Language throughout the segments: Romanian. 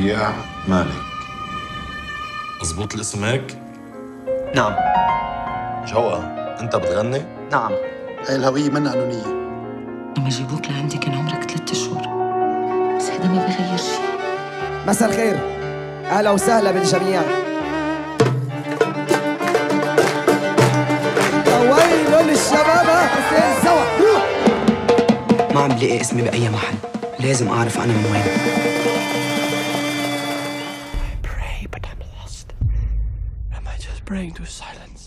ربيع مالك. مظبوط الاسم هيك؟ نعم. جوقة، أنت بتغني؟ نعم. هاي الهوية منا قانونية. لما يجيبوك لعندي كان عمرك 3 أشهر، بس هذا ما بغير شيء. مساء الخير، أهلا وسهلا بالجميع. ويل للشباب سوا. ما عم بلاقي اسمي بأي محل، لازم أعرف أنا من وين. I pray but I'm lost. Am I just praying to silence?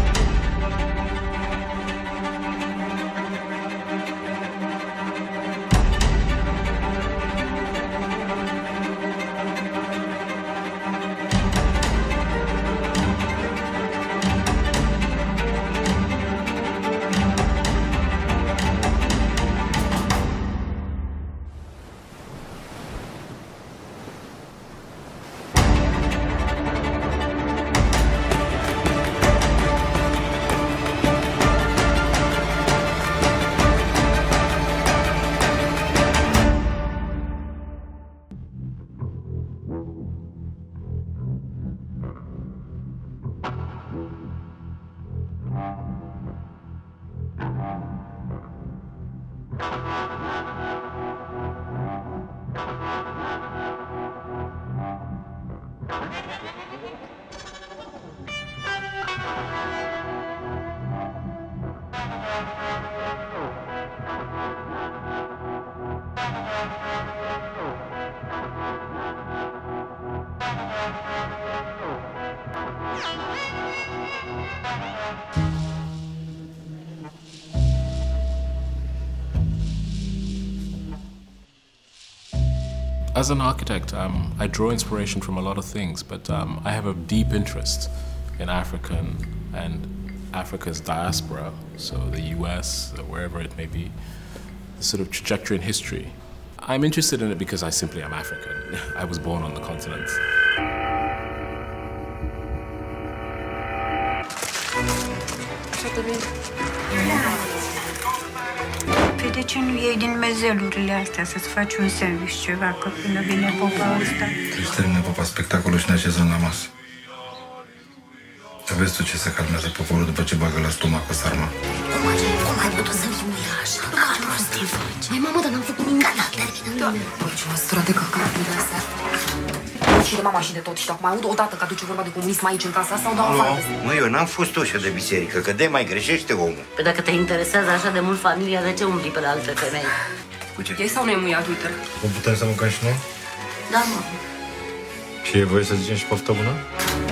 As an architect, I draw inspiration from a lot of things, but I have a deep interest in Africa's diaspora, so the US, wherever it may be, the sort of trajectory in history. I'm interested in it because I simply am African. I was born on the continent. De ce nu iei din mezelurile astea să-ți faci un sandwich ceva, că până vine popa ăsta? Își termină popa spectacolul și ne așezăm la masă. Vezi tu ce se calmează poporul după ce bagă la stomac cu sarma. Cum ai putut să fiu așa? Ce prostii faci? Mai mamă, dar n-am făcut nimic. Termină. Băi, ce măsură de căcat de astea. Și de mama și de tot. Și acum aud odată că aduce vorba de comunism aici în casa sau dau afară. Măi, eu n-am fost ușă de biserică, că de mai greșește omul. Păi dacă te interesează așa de mult familia, de ce umbli pe la alte femei? Cu ce? E sau nu e muia Twitter? Cum putem să mâncăm și noi? Da, mă. Și e voie să zicem și poftă bună?